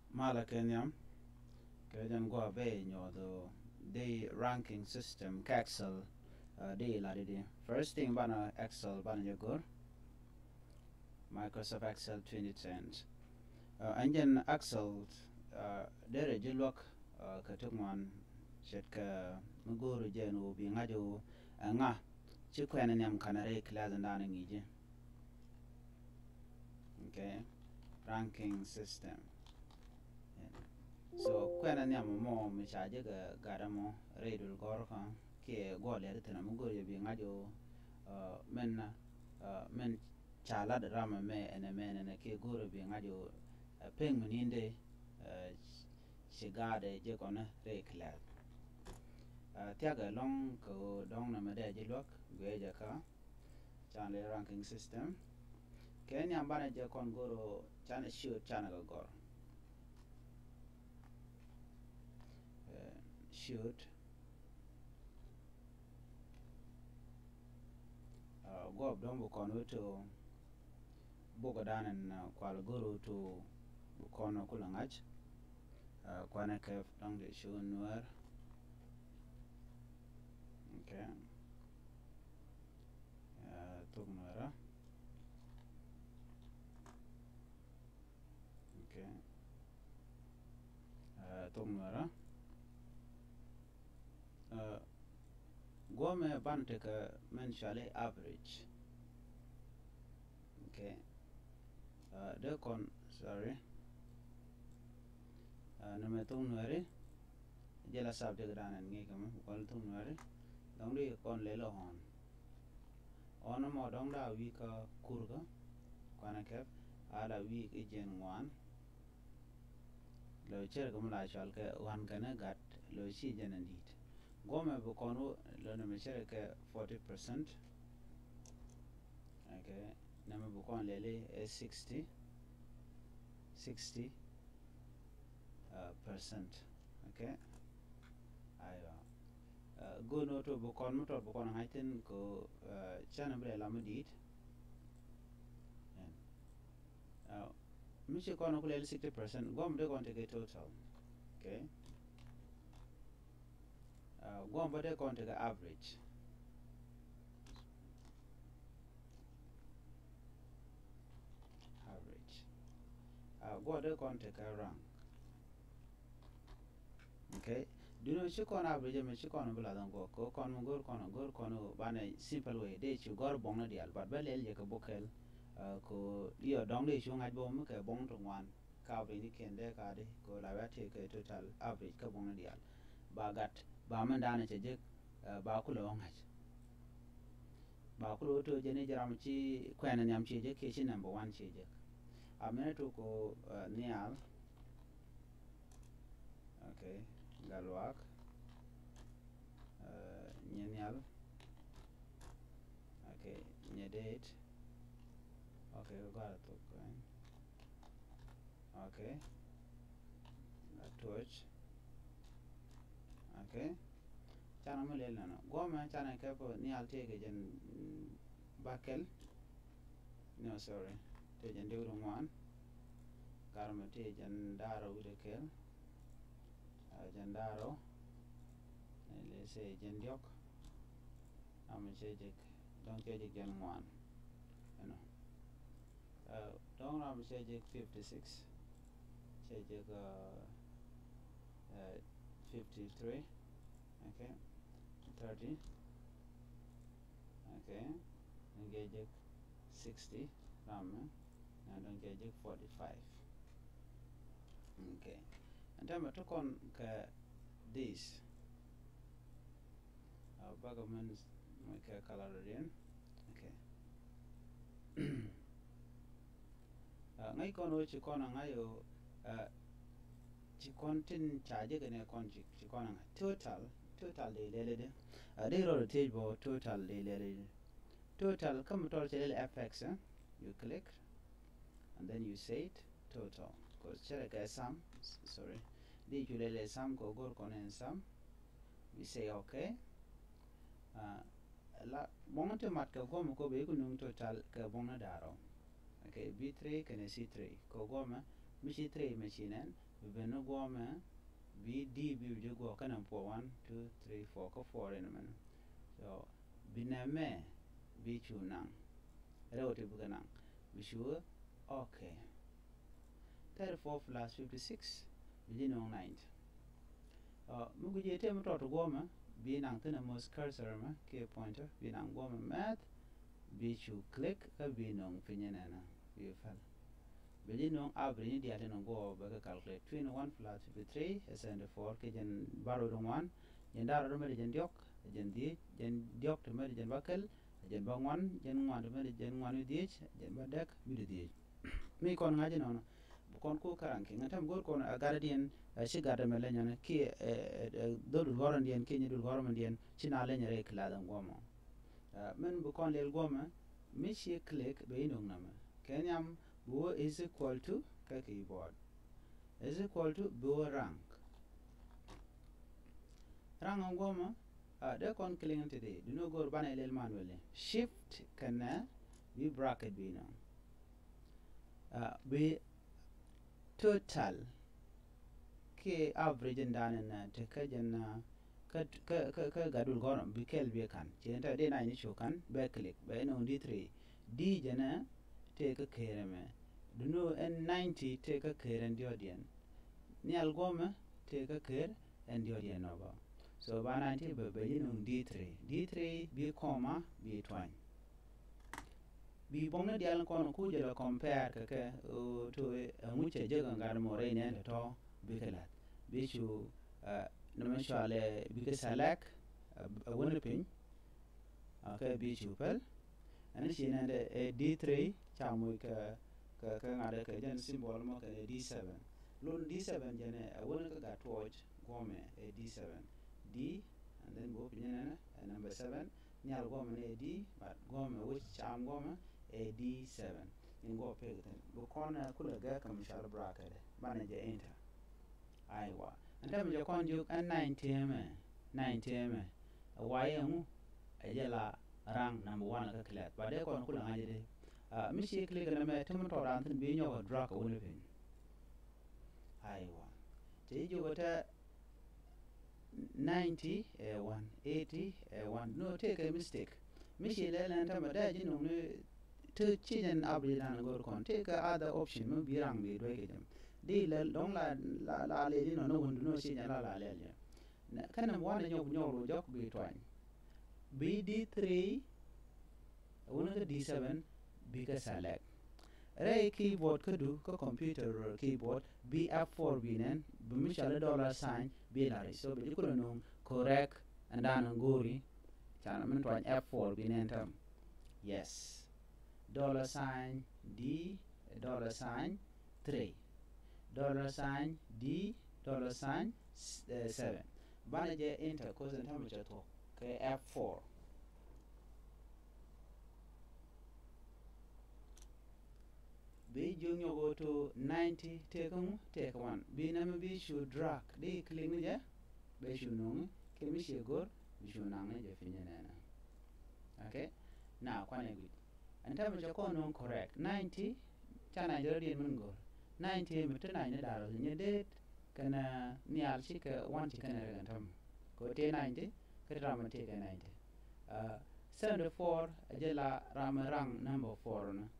Mala Kenyam, Kajan go away, the ranking system, Excel, the ladidi. First thing bana Excel bana jagur, Microsoft Excel 2010. Anjan Excel, dere jilwak, katukman, shetka muguru jenu bi ngaju, nga, chikwen nyam kanare klasan dana ngije. Okay, ranking system. So kwena ni mo mi chaje ga garamo reidul gorka ke gole tana mu gore bi ngajo men chala da rama me ene men ene ke gore bi ngajo peng muninde shiga da je kona re klar tiaga long ko dong na mede je lok gwe je ka chane ranking system kenya mbana je kon goro chane shoot chane go goro shoot go up don bukono to bogo danen kwal guru to bukono kulangach kwana kef dong de shu nuar okay tuk nuara okay tuk nuara gome bante ka mensually average okay de kon sorry nama tuk nuari jela sabde granan ngi kam kwal tuk nuari dong de kon lelo hon ono mo dong da wi ka kurga kwana kef ala wi ijen ngwan lo cher ko mala chal ke wan kana gat lo chi janandit gome bu kono lo na cher ke 40%. Okay, nama bu kon lele is 60 percent. Okay, ayo go no to bu kon motor bu kon ngaiten ko chana bre lamadit mishi kono ko lele 60% gom de kon take total. Okay, gom ba de kon take average. Go de kon take a rank. Okay, do you know she kon average me she kon bula dan go ko kon gor kono bana simple way de chu gor bong na dial but belel je ka bokel ko dio dong de chu ngaj bom ke bong to wan ka be ni ken de ka de ko la wa te ke total average ka bong na dial ba gat ba man dana che je ba ku lo ngaj ba ku lo to je ne jaram chi kwen nyam chi je ke chi number 1 chi je a me to ko nial. Okay, galwak nyenial. Okay, nyedate. Okay, we got it. Okay, torch. Okay, chana mo lel nano goma chana kepo ni alte ke jen bakel no sorry te jen dewru ngwan karma te jen daro ude kel jen daro le se jen diok am chejek don chejek jen ngwan you know don am chejek 56 chejek 53. Okay, 30. Okay, engage 60 ram and engage 45. Okay, and then I took on this bagamans make a color in. Okay, ngai kono chikona ngayo chikontin charge gane konji chikona total de lele de ro table total de lele total come to fx you click and then you say it total because check sum sorry the lele sum go go konen sum we say okay la bongote mat ka gom ko be kunung total ka bongna daro okay b3 can c3 ko goma mishi 3 machine en be no go me bi d bi je go kana po 1 2 3 4 ko 4 en man so biname bi chu nang rewote bu nang bi sure okay 34 plus 56 bi no 90 mugu je tem to goma bi nang tana mos cursor ma ke pointer bi nang goma math bi chu click ka bi no finyana na bi fal bi no average di ate no go ba ka calculate 21 plus 53 is 4 ke jen baro do 1 jen daro do me jen diok to me jen bakal jen ba 1 jen 1 to me jen 1 di jen ba dak bi di mi kon ngaji no kon ko karanke ngatam gor kon gardian shi gada mele nyane ki dodul goron dien ki nyidul goron dien china le nyere kladan gomo men bu kon lel goma mi shi click be inong nama kenyam bo is equal to ka keyboard is equal to bo rank goma de kon clicking today do no go bana lel manually shift kana bi bracket bi no be total ke average ndane na te ka janna ka gadul goron bi kel be kan chenta de na ni shokan be click be no d3 d jana te ka kere me duno n90 te ka kere ndio dien ni algoma te ka kere ndio dien no ba so ba 90 be no d3 bi comma bi twine bi bonga dial kono ku je la compare ka ke to muche je ga ngar mo re ne to bi kala bi chu no me shale bi ke select wona pin ka bi chu pel ani shi ne de d3 chamu ka ngade ka jen symbol mo ka d7 lon d7 jene wona ka ga torch gome d7 d and then go pin ne number 7 nyal gome ne d but gome which cham gome d7 in go pegten bu kona kula ga kam shal bracket bana je enter aiwa anta mi je kon juk an 90 waye mu ajela rang number 1 ka clear ba de kon kula ngaje de mi shi click na me tum to ran tin bi nyo drag woni pin aiwa te ju ta 90 1 80 1 no take a mistake mi shi le lan ta ma da ji no ne to change update and go kon take other option mo birang be do ke di la long la le no no wondu no change la le ne kana mo wana nyogu jok bi twan bd3 wona ka d7 bi ka select ray keyboard ka du ka computer keyboard bf4 bi nen bi mishala $sign bi la so bi ko no correct and dan ngori chana men twan f4 bi nen tam yes $sign D $sign 3 $sign D $sign 7 bana je enter ko zan tamu to ke F4 be jonyo go to 90 take 1 be na me be should drag de click ni je be should no ke mi she gor be should na ne je finya na okay now kwane good and time je ko non correct 90 chana jodi mun go 90 mitana ne daro ne de kana ni al shi ka wanti kana daga tam ko te 90 ka rama te ka 90 74 ajela rama rang number 4 na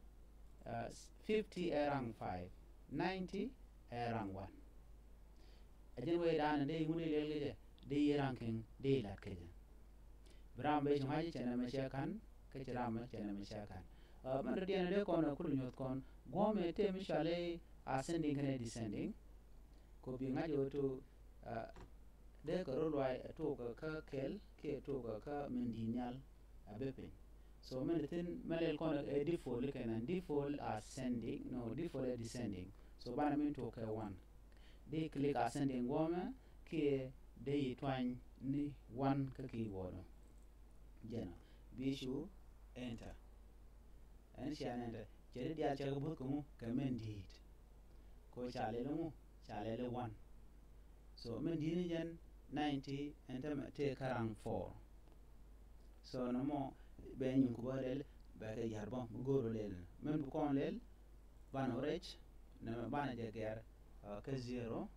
50 rang 5 90 rang 1 ajen we dana de ngune lele de ranking de lat ke bram be jmaji chana me kan ke rama chana me kan man de ne ko na kulu nyot kon gome te mi shale ascending kana descending ko bi ngajo to de ko rolwa to ka kel ke to ka mendinyal abepe so men tin melel kon default kana default ascending no default descending so bana min to ka 1 de click ascending gome ke de twan ni 1 ka keyboard jena be sure enter and shananda jere dia chaga bu ko ka mendit ko chale lu chale le 1 so mendini jen 90 and te karang 4 so no mo be nyum ko balel ba ka yarbo goro lel men bu kon lel ban orech na bana je ger ka 0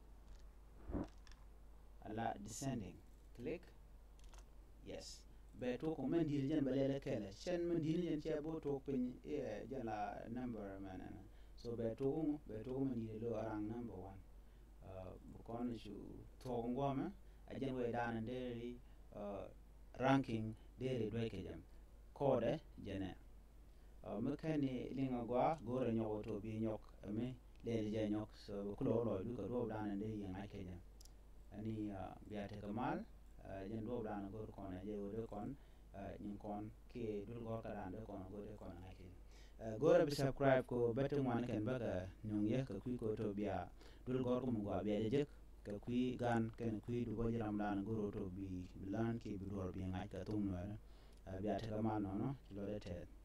ala descending click yes be to ko man dir jen balele kele chen man dir jen che bo to pin e jala number man so be to man dir lo arang number 1 bu kon shu to ngoma a jen we dan de ranking de do ke jam code jene me kani linga gwa gore nyogo to bi nyok me le je nyok so ko lo du ko do dan de yin ake jam ani biate kamal jen do dan go kon je do kon nyin kon ke dul go ka dan do kon go de kon ake gore bi subscribe ko betu man ken baga nyong ye ka ku ko to biya dul go ko mu go biya je ka ku gan ken ku du go jiram dan go to bi lan ke bi do bi ngai ka tum no biate kamal no lo de te